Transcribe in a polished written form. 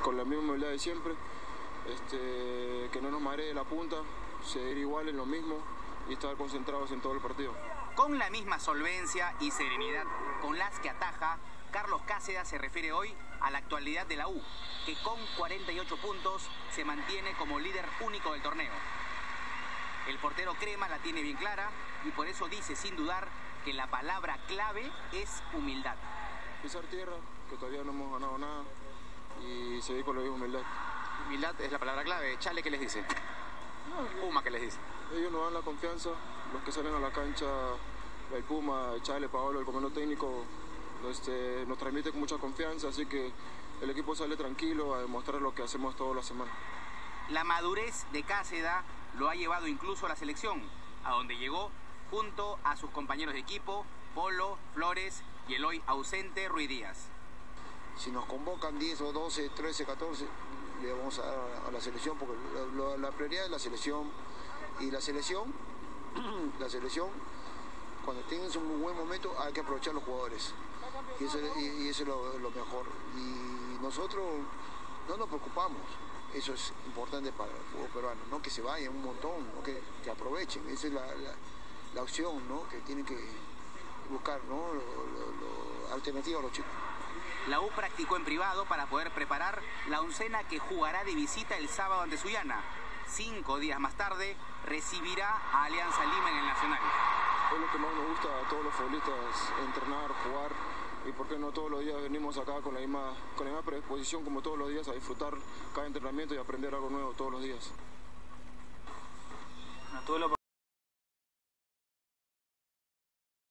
con la misma humildad de siempre, que no nos maree la punta, seguir igual en lo mismo y estar concentrados en todo el partido. Con la misma solvencia y serenidad con las que ataja, Carlos Cáceda se refiere hoy a la actualidad de la U, que con 48 puntos se mantiene como líder único del torneo. El portero crema la tiene bien clara y por eso dice sin dudar que la palabra clave es humildad. Pisar tierra, que todavía no hemos ganado nada, y seguir con la misma humildad. Humildad es la palabra clave. Chale, ¿qué les dice? Puma, ¿qué les dice? Ellos nos dan la confianza, los que salen a la cancha, el Puma, el Chale, Paolo, el comando técnico, nos transmite con mucha confianza, así que el equipo sale tranquilo a demostrar lo que hacemos toda la semana. La madurez de Cáceda lo ha llevado incluso a la selección, a donde llegó junto a sus compañeros de equipo, Polo, Flores y el hoy ausente Ruiz Díaz. Si nos convocan 10 o 12, 13, 14, le vamos a dar a la selección, porque la prioridad es la selección. Y la selección, cuando tengan un buen momento, hay que aprovechar los jugadores. Y eso es lo mejor. Y nosotros no nos preocupamos. Eso es importante para el fútbol peruano, ¿no? Que se vayan un montón, ¿no? que aprovechen. Esa es la opción, ¿no? Que tienen que buscar, ¿no? Alternativa a los chicos. La U practicó en privado para poder preparar la oncena que jugará de visita el sábado ante Sullana. 5 días más tarde recibirá a Alianza Lima en el Nacional. Es lo que más nos gusta a todos los futbolistas, entrenar, jugar, y por qué no todos los días venimos acá con la misma predisposición como todos los días a disfrutar cada entrenamiento y aprender algo nuevo todos los días.